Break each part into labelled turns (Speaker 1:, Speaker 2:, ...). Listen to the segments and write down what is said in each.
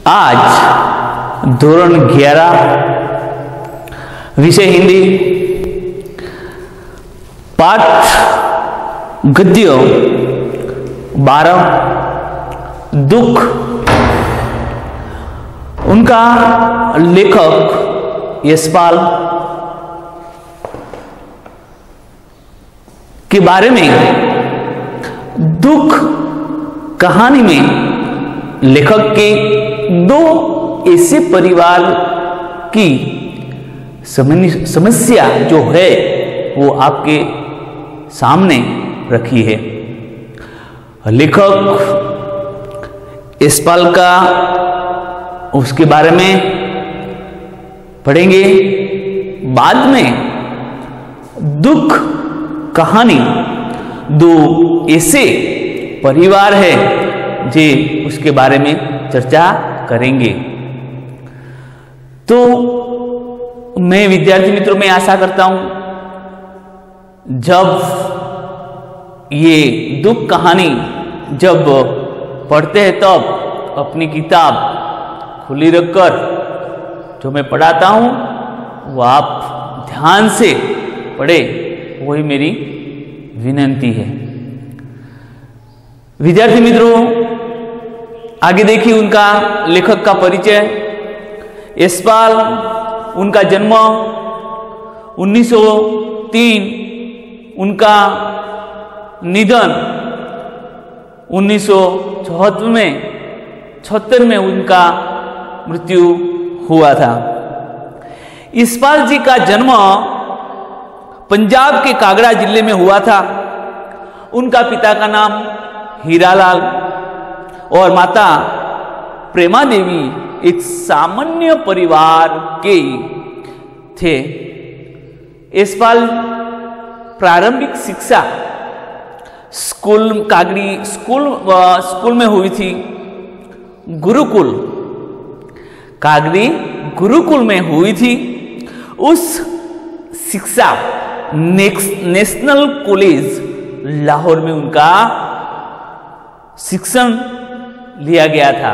Speaker 1: आज धोरण 11 विषय हिंदी पाठ गद्य 12 दुख। उनका लेखक यशपाल के बारे में दुख कहानी में लेखक के दो ऐसे परिवार की समस्या जो है वो आपके सामने रखी है। लेखक यशपाल का उसके बारे में पढ़ेंगे। बाद में दुख कहानी दो ऐसे परिवार है जे उसके बारे में चर्चा करेंगे। तो मैं विद्यार्थी मित्रों में आशा करता हूं जब ये दुख कहानी जब पढ़ते हैं तब अपनी किताब खुली रखकर जो मैं पढ़ाता हूं वो आप ध्यान से पढ़े, वही मेरी विनती है। विद्यार्थी मित्रों आगे देखिए उनका लेखक का परिचय। यशपाल, उनका जन्म 1903, उनका निधन 1976 में उनका मृत्यु हुआ था। यशपाल जी का जन्म पंजाब के कागड़ा जिले में हुआ था। उनका पिता का नाम हीरालाल और माता प्रेमा देवी एक सामान्य परिवार के थे। यशपाल प्रारंभिक शिक्षा स्कूल में हुई थी। गुरुकुल कागड़ी गुरुकुल में हुई थी। उस शिक्षा नेशनल कॉलेज लाहौर में उनका शिक्षण लिया गया था।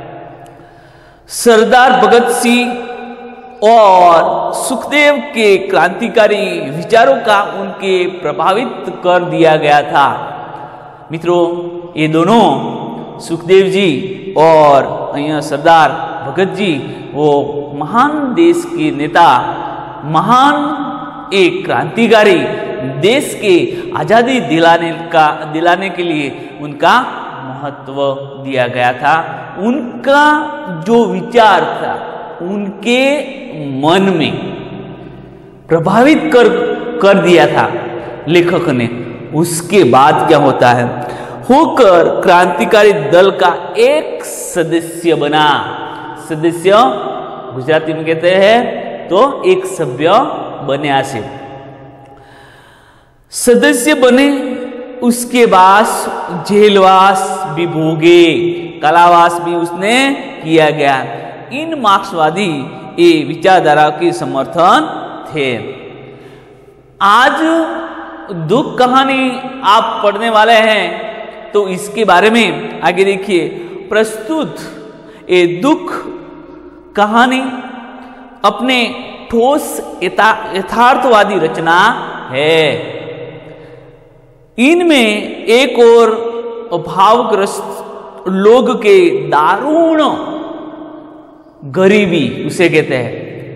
Speaker 1: सरदार भगत सिंह और सुखदेव के क्रांतिकारी विचारों का उनके प्रभावित कर दिया गया था। मित्रों, ये दोनों सुखदेव जी और सरदार भगत जी वो महान देश के नेता, महान एक क्रांतिकारी, देश के आजादी दिलाने के लिए उनका महत्व दिया गया था। उनका जो विचार था उनके मन में प्रभावित कर दिया था लेखक ने। उसके बाद क्या होता है, होकर क्रांतिकारी दल का एक सदस्य बना। सदस्य गुजराती में कहते हैं तो एक सभ्य बने से सदस्य बने। उसके बाद जेलवास भी भोगे, कारावास भी उसने किया गया। इन मार्क्सवादी ये विचारधारा के समर्थन थे। आज दुख कहानी आप पढ़ने वाले हैं तो इसके बारे में आगे देखिए। प्रस्तुत ये दुख कहानी अपने ठोस यथार्थवादी रचना है। इनमें एक और भावग्रस्त लोग के दारुण गरीबी उसे कहते हैं,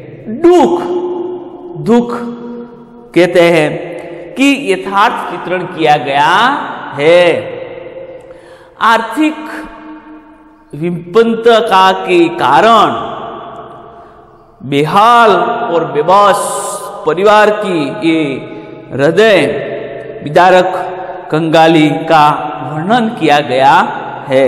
Speaker 1: दुख कहते हैं कि यथार्थ चित्रण किया गया है। आर्थिक विपन्नता के कारण बेहाल और बेबस परिवार की ये हृदय विदारक कंगाली का वर्णन किया गया है।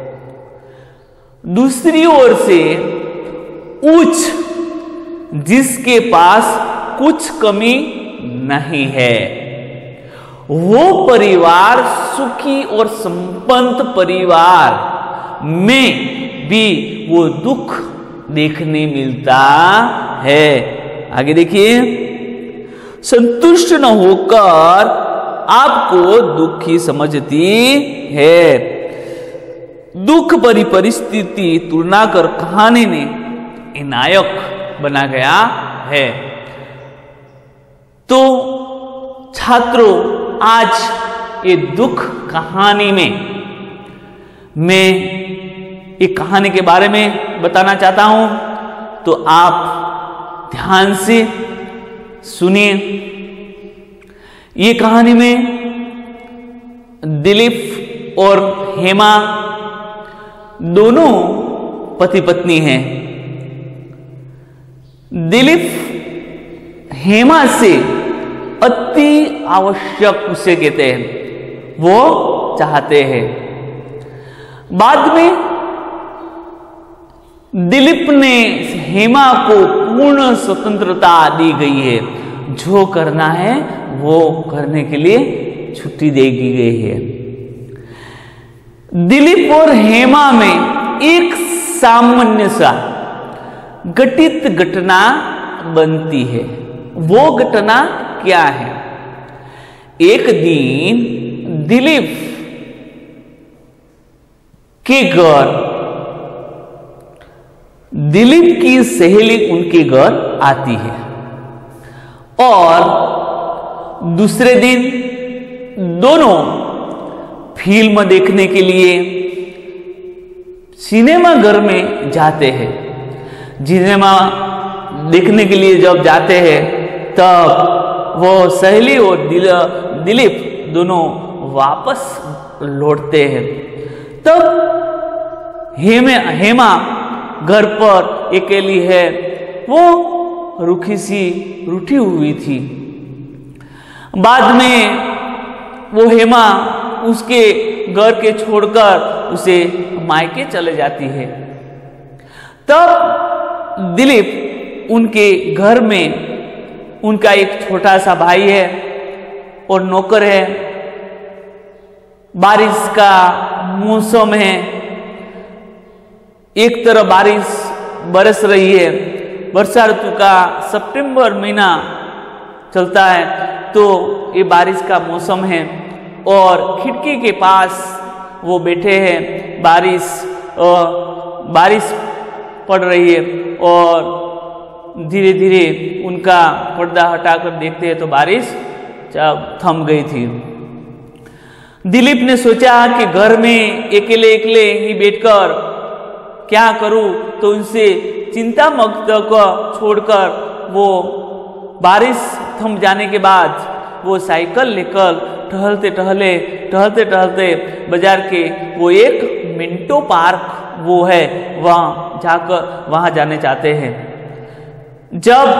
Speaker 1: दूसरी ओर से उच्च, जिसके पास कुछ कमी नहीं है, वो परिवार सुखी और संपन्न परिवार में भी वो दुख देखने मिलता है। आगे देखिए। संतुष्ट न होकर आपको दुखी समझती है। दुख भरी परिस्थिति तुलना कर कहानी ने नायक बना गया है। तो छात्रों, आज ये दुख कहानी में मैं एक कहानी के बारे में बताना चाहता हूं, तो आप ध्यान से सुनिए। ये कहानी में दिलीप और हेमा दोनों पति पत्नी हैं। दिलीप हेमा से अति आवश्यक उसे कहते हैं, वो चाहते हैं। बाद में दिलीप ने हेमा को पूर्ण स्वतंत्रता दी गई है, जो करना है वो करने के लिए छुट्टी दे दी गई है। दिलीप और हेमा में एक सामान्य सा घटित घटना बनती है। वो घटना क्या है? एक दिन दिलीप के घर दिलीप की सहेली उनके घर आती है और दूसरे दिन दोनों फिल्म देखने के लिए सिनेमा घर में जाते हैं। सिनेमा देखने के लिए जब जाते हैं तब वो सहेली और दिलीप दोनों वापस लौटते हैं। तब हेमा घर पर अकेली है, वो रूठी हुई थी। बाद में वो हेमा उसके घर के छोड़कर उसे मायके चले जाती है। तब दिलीप उनके घर में उनका एक छोटा सा भाई है और नौकर है। बारिश का मौसम है, एक तरफ बारिश बरस रही है। वर्षा ऋतु का सितंबर महीना चलता है, तो ये बारिश का मौसम है और खिड़की के पास वो बैठे हैं। बारिश पड़ रही है और धीरे धीरे उनका पर्दा हटाकर देखते हैं तो बारिश थम गई थी। दिलीप ने सोचा कि घर में अकेले ही बैठकर क्या करूं, तो उनसे चिंता मुक्त को छोड़कर वो बारिश थम जाने के बाद वो साइकिल लेकर टहलते टहलते बाजार के वो एक मिंटो पार्क वो है, वहां जाने चाहते हैं। जब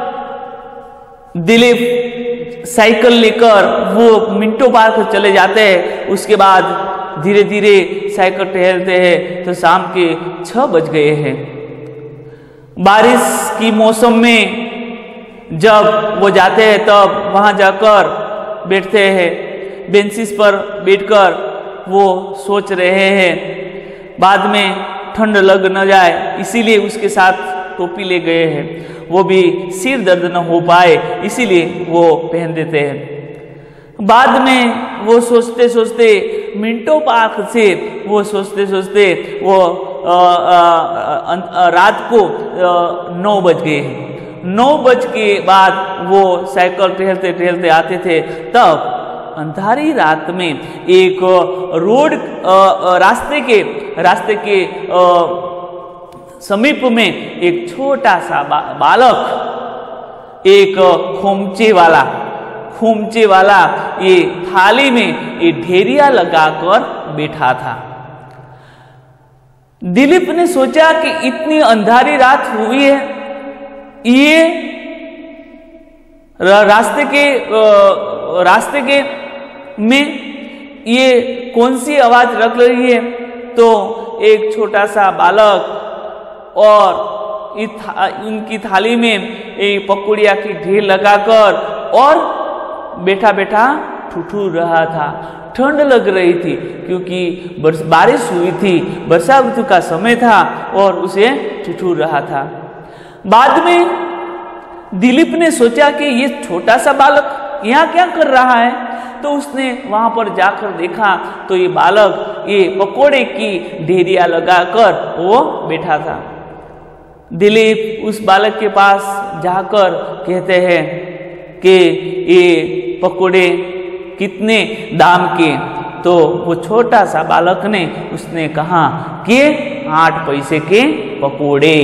Speaker 1: दिलीप साइकिल लेकर वो मिंटो पार्क चले जाते हैं, उसके बाद धीरे धीरे साइकिल टहलते हैं तो शाम के 6 बज गए हैं। बारिश की मौसम में जब वो जाते हैं तब वहां जाकर बैठते हैं। बेंचेस पर बैठकर वो सोच रहे हैं, बाद में ठंड लग न जाए इसीलिए उसके साथ टोपी ले गए हैं। वो भी सिर दर्द न हो पाए इसीलिए वो पहन देते हैं। बाद में वो सोचते मिंटो पार्क से वो सोचते वो रात को 9 बज गए हैं। 9 बज के बाद वो साइकिल टहलते आते थे। तब अंधारी रात में एक रोड रास्ते के समीप में एक छोटा सा बालक एक खोमचे वाला ये थाली में ये ढेरिया लगाकर बैठा था। दिलीप ने सोचा कि इतनी अंधारी रात हुई है, ये रास्ते के में ये कौन सी आवाज रख रही है। तो एक छोटा सा बालक और उनकी थाली में एक पकौड़िया की ढेर लगाकर और बैठा ठुठुर रहा था। ठंड लग रही थी क्योंकि बारिश हुई थी, वर्षा ऋतु का समय था और उसे ठुठुर रहा था। बाद में दिलीप ने सोचा कि ये छोटा सा बालक यहाँ क्या कर रहा है। तो उसने वहां पर जाकर देखा तो ये बालक ये पकोड़े की ढेरिया लगाकर वो बैठा था। दिलीप उस बालक के पास जाकर कहते हैं कि ये पकोड़े कितने दाम के? तो वो छोटा सा बालक ने उसने कहा कि 8 पैसे के पकोड़े।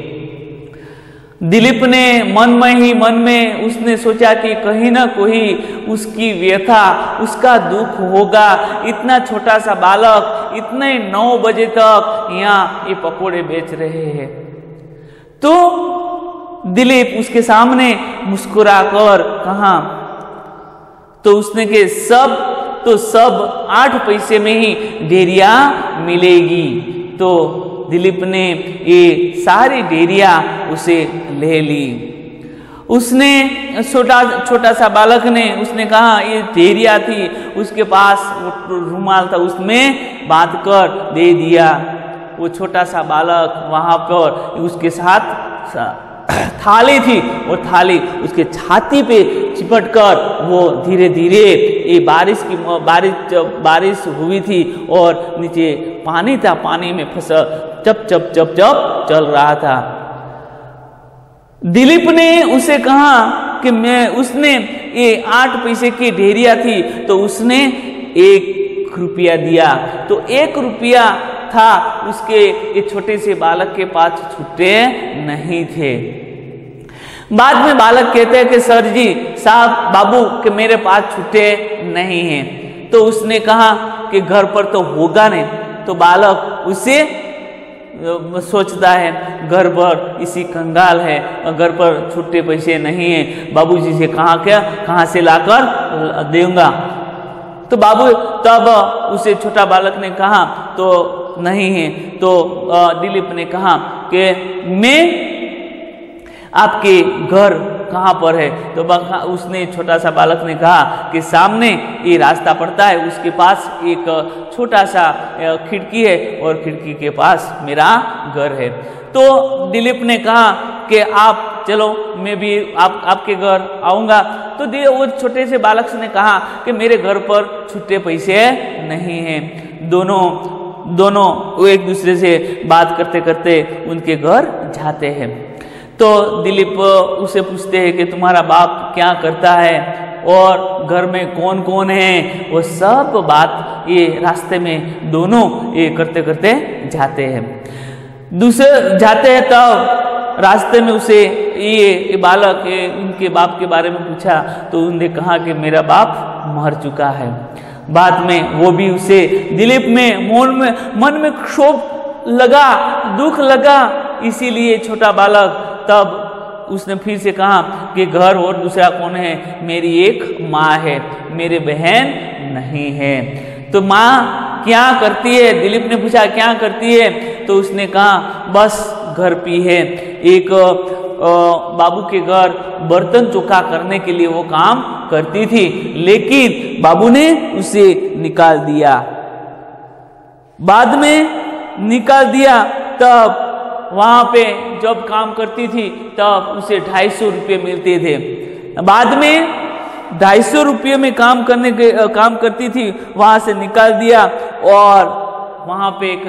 Speaker 1: दिलीप ने मन में उसने सोचा कि कहीं ना कहीं उसकी व्यथा, उसका दुख होगा। इतना छोटा सा बालक इतने 9 बजे तक यहाँ ये पकोड़े बेच रहे हैं। तो दिलीप उसके सामने मुस्कुराकर कहा, तो उसने के सब 8 पैसे में ही ढेरिया मिलेगी। तो दिलीप ने ये सारी ढेरिया उसे ले ली। उसने छोटा सा बालक ने उसने कहा ये ढेरिया थी, उसके पास वो रुमाल था उसमें बांध कर दे दिया। वो छोटा सा बालक वहां पर उसके साथ थाली थी, वो थाली उसके छाती पे चिपट कर वो धीरे धीरे ये बारिश हुई थी और नीचे पानी था, पानी में फंसा चप चप चप चप चल रहा था। दिलीप ने उसे कहा कि उसने ये 8 पैसे की ढेरिया थी तो उसने 1 रुपया दिया। तो 1 रुपया था उसके ये छोटे से बालक के पास छुट्टे नहीं थे। बाद में बालक कहते हैं कि सर जी साहब बाबू कि मेरे पास छुट्टे नहीं हैं। तो उसने कहा कि घर पर तो होगा नहीं। तो बालक उसे सोचता है घर पर इसी कंगाल है, घर पर छुट्टे पैसे नहीं है, बाबूजी से कहाँ से लाकर दूंगा। तो बाबू तब उसे छोटा बालक ने कहा तो नहीं है। तो दिलीप ने कहा कि मैं आपके घर कहाँ पर है? तो उसने छोटा सा बालक ने कहा कि सामने ये रास्ता पड़ता है, उसके पास एक छोटा सा खिड़की है और खिड़की के पास मेरा घर है। तो दिलीप ने कहा कि आप चलो मैं भी आपके घर आऊँगा। तो वो छोटे से बालक ने कहा कि मेरे घर पर छुट्टे पैसे नहीं हैं। दोनों वो एक दूसरे से बात करते करते उनके घर जाते हैं। तो दिलीप उसे पूछते हैं कि तुम्हारा बाप क्या करता है और घर में कौन कौन है? वो सब बात ये रास्ते में दोनों ये करते करते जाते हैं। दूसरे जाते हैं तब रास्ते में उसे ये बालक उनके बाप के बारे में पूछा तो उन्होंने कहा कि मेरा बाप मर चुका है। बाद में वो भी उसे दिलीप में मन में क्षोभ लगा, दुख लगा। इसीलिए छोटा बालक तब उसने फिर से कहा कि घर और दूसरा कौन है? मेरी एक माँ है, मेरे बहन नहीं है। तो माँ क्या करती है? दिलीप ने पूछा क्या करती है? तो उसने कहा बस घर पे है, एक बाबू के घर बर्तन चोखा करने के लिए वो काम करती थी, लेकिन बाबू ने उसे निकाल दिया। बाद में निकाल दिया तब वहां पे जब काम करती थी तब उसे 250 रुपये मिलते थे। बाद में 250 रुपये में काम करती थी, वहां से निकाल दिया और वहां पे एक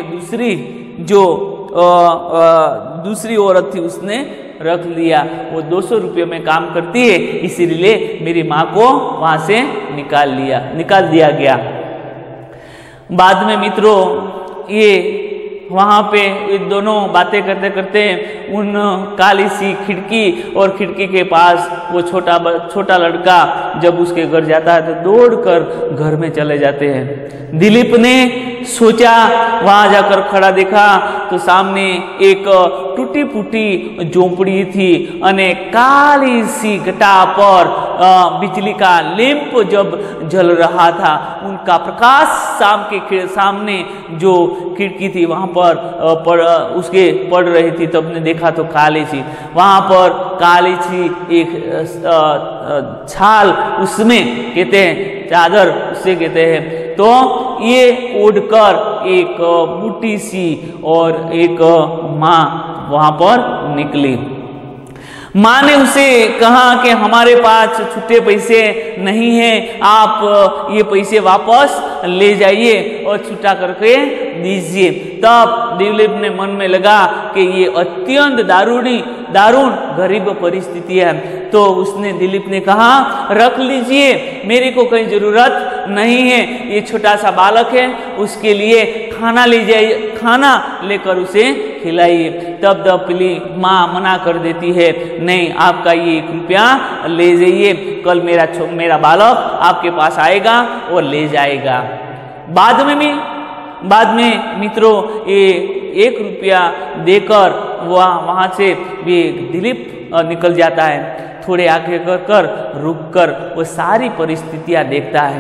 Speaker 1: दूसरी औरत थी उसने रख लिया। वो 200 रुपये में काम करती है, इसीलिए मेरी माँ को वहां से निकाल दिया गया। बाद में मित्रों ये वहां पे ये दोनों बातें करते करते उन काली सी खिड़की और खिड़की के पास वो छोटा लड़का जब उसके घर जाता है तो दौड़कर घर में चले जाते हैं। दिलीप ने सोचा, वहां जाकर खड़ा देखा तो सामने एक टूटी फूटी झोंपड़ी थी अने काली सी घटा पर बिजली का लैंप जब जल रहा था, उनका प्रकाश शाम के सामने जो खिड़की थी वहां पर उसके पड़ रही थी। तब ने देखा तो काली सी, वहां पर काली सी एक छाल, उसमें कहते हैं चादर उसे कहते हैं। तो ये ओढ़कर एक बूटी सी और एक माँ वहां पर निकली। माँ ने उसे कहा कि हमारे पास छुट्टे पैसे नहीं हैं, आप ये पैसे वापस ले जाइए और छुट्टा करके दीजिए। तब दिलीप ने मन में लगा कि ये अत्यंत दारुण गरीब परिस्थिति है, तो उसने दिलीप ने कहा रख लीजिए, मेरे को कहीं जरूरत नहीं है, ये छोटा सा बालक है, उसके लिए खाना ले जाइए, खाना लेकर उसे खिलाइए। तब दपली माँ मना कर देती है, नहीं आपका ये 1 रुपया ले जाइए, कल मेरा बालक आपके पास आएगा और ले जाएगा। बाद में मित्रों ये 1 रुपया देकर वहाँ से भी दिलीप निकल जाता है। थोड़े आगे कर रुक कर वो सारी परिस्थितियां देखता है।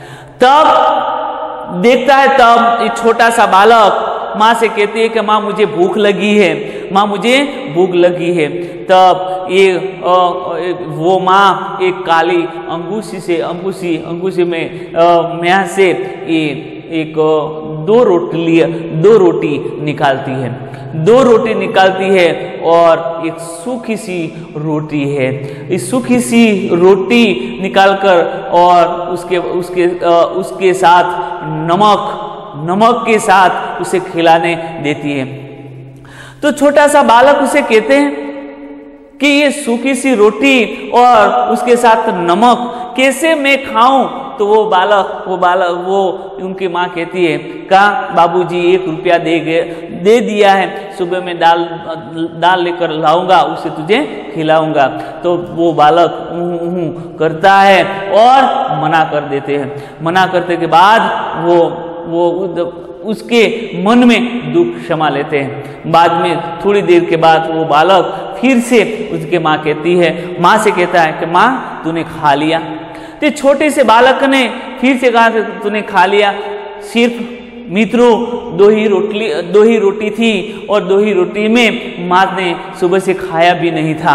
Speaker 1: तब ये छोटा सा बालक माँ से कहती है कि माँ मुझे भूख लगी है, माँ मुझे भूख लगी है। तब ये वो माँ एक काली अंगूठी में यहाँ से ये दो रोटी निकालती है। 2 रोटी निकालती है और एक सूखी सी रोटी है। इस सूखी सी रोटी निकालकर और उसके साथ नमक के साथ उसे खिलाने देती है। तो छोटा सा बालक उसे कहते हैं कि ये सूखी सी रोटी और उसके साथ नमक कैसे मैं खाऊं? तो वो उनकी माँ कहती है का बाबूजी 1 रुपया दे दिया है, सुबह में दाल लेकर लाऊंगा, उसे तुझे खिलाऊंगा। तो वो बालक करता है और मना कर देते हैं। मना करने के बाद वो उसके मन में दुख क्षमा लेते हैं। बाद में थोड़ी देर के बाद वो बालक फिर से उसके माँ से कहता है कि माँ तूने खा लिया। तो छोटे से बालक ने फिर से कहा कि तूने खा लिया। सिर्फ मित्रों 2 ही रोटी थी और 2 ही रोटी में माँ ने सुबह से खाया भी नहीं था।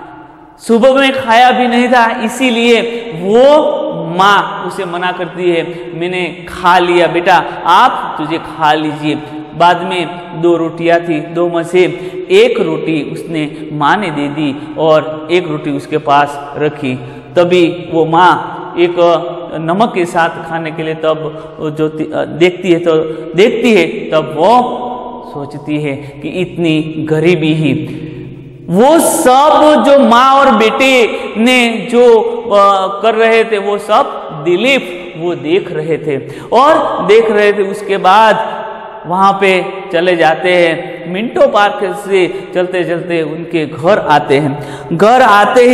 Speaker 1: इसीलिए वो माँ उसे मना करती है, मैंने खा लिया बेटा, आप तुझे खा लीजिए। बाद में 2 रोटियां थी, 2 में से 1 रोटी उसने माँ ने दे दी और 1 रोटी उसके पास रखी। तभी वो माँ एक नमक के साथ खाने के लिए तब जो देखती है तब वो सोचती है कि इतनी गरीबी ही, वो सब जो माँ और बेटे ने जो कर रहे थे वो सब दिलीप वो देख रहे थे। उसके बाद वहाँ पे चले जाते हैं। मिंटो पार्क से चलते चलते उनके घर आते हैं। घर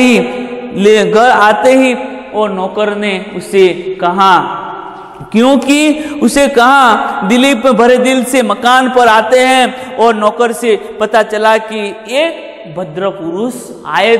Speaker 1: आते ही और नौकर ने उसे कहा, क्योंकि उसे कहा दिलीप भरे दिल से मकान पर आते हैं और नौकर से पता चला कि एक भद्र पुरुष आए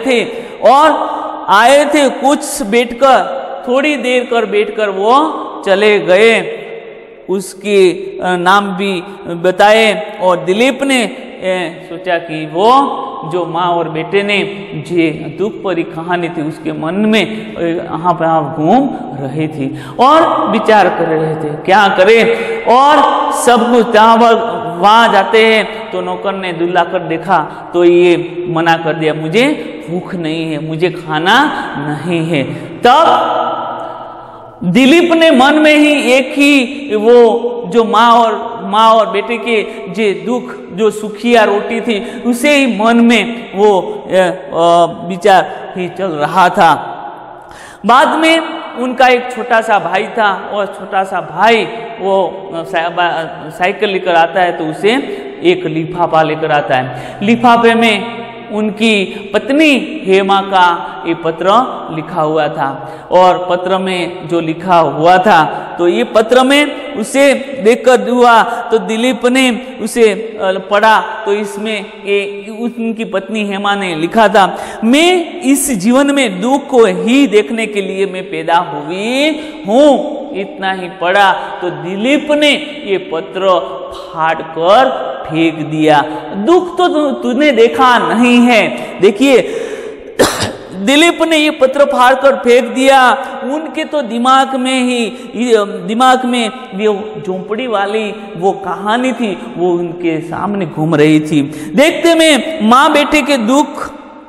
Speaker 1: थे कुछ थोड़ी देर बैठकर वो चले गए। उसके नाम भी बताए और दिलीप ने सोचा कि वो जो माँ और बेटे ने जे दुख भरी कहानी थी उसके मन में यहाँ पे घूम रही थी और विचार कर रहे थे क्या करें। और सब कुछ वहाँ जाते हैं तो नौकर ने दुल्ला कर देखा तो ये मना कर दिया, मुझे भूख नहीं है, मुझे खाना नहीं है। तब दिलीप ने मन में ही एक ही वो जो माँ और बेटे के जे दुख जो सुखिया रोटी थी उसे ही मन में वो विचार ही चल रहा था। बाद में उनका एक छोटा सा भाई था और छोटा सा भाई वो साइकिल लेकर आता है तो उसे एक लिफाफा लेकर आता है। लिफाफे में उनकी पत्नी हेमा का ये पत्र लिखा हुआ था और पत्र में जो लिखा हुआ था तो ये पत्र में उसे देखकर हुआ तो दिलीप ने उसे पढ़ा तो इसमें उनकी पत्नी हेमा ने लिखा था, मैं इस जीवन में दुख को ही देखने के लिए मैं पैदा हुई हूँ। इतना ही पढ़ा तो दिलीप ने ये पत्र फाड़ कर फेंक दिया। दुख तो तूने देखा नहीं है। देखिए दिलीप ने ये पत्र फाड़ कर फेंक दिया। उनके तो दिमाग में वो झोंपड़ी वाली वो कहानी थी वो उनके सामने घूम रही थी। देखते में माँ बेटे के दुख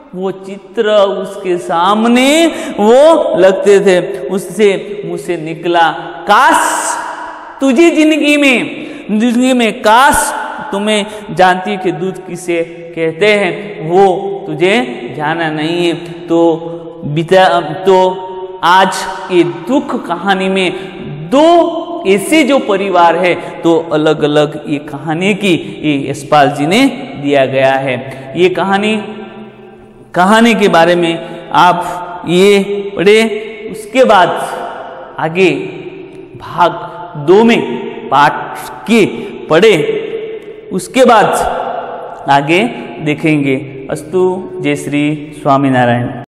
Speaker 1: वो चित्र उसके सामने वो लगते थे। उससे मुंह से निकला, काश तुझी जिंदगी में काश तुम्हें जानती कि दूध किसे कहते हैं, वो तुझे जाना नहीं है। तो आज ये दुख कहानी में दो ऐसे जो परिवार है, तो अलग अलग ये कहानी की ये यशपाल जी ने दिया गया है। ये कहानी के बारे में आप ये पढ़े, उसके बाद आगे भाग 2 में पाठ के पढ़े, उसके बाद आगे देखेंगे। अस्तु। जय श्री स्वामीनारायण।